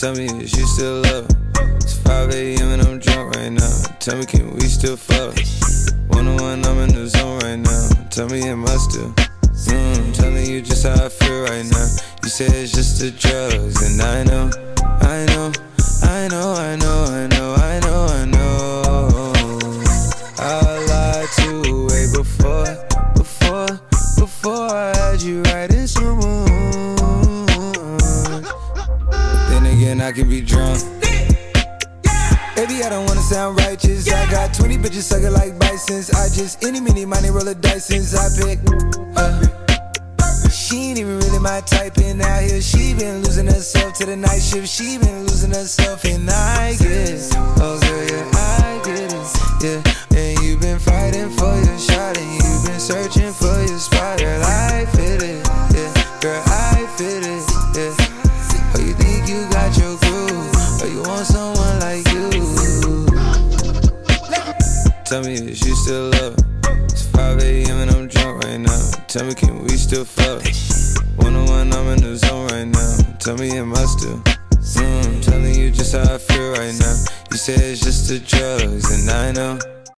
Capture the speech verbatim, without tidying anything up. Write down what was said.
Tell me, is you still love? It's five A M and I'm drunk right now. Tell me, can we still fuck? One on one, I'm in the zone right now. Tell me, am I still? Mm, telling you just how I feel right now. You say it's just the drugs, and I know, I know, I know, I know, I know, I know, I know. I lied to way before, before, before I had you right in some mood. Then again, I can be drunk. Baby, I don't wanna sound righteous. I got twenty bitches sucking like bisons. I just any, mini, money, roll of dice since I pick uh, she ain't even really my type, and out here she been losing herself to the night shift. She been losing herself, and I get it. Oh girl, yeah, I get it. Yeah, and you been fighting for your shot, and you been searching for your spot. Girl, I fit it. Yeah, girl, I fit it. Yeah. Oh, you think you got your groove? Or you want someone like you? Tell me, is you still love? It's five A M and I'm drunk right now. Tell me, can we still fuck? One on one, I'm in the zone right now. Tell me, am I still? Mm, telling you just how I feel right now. You say it's just the drugs, and I know.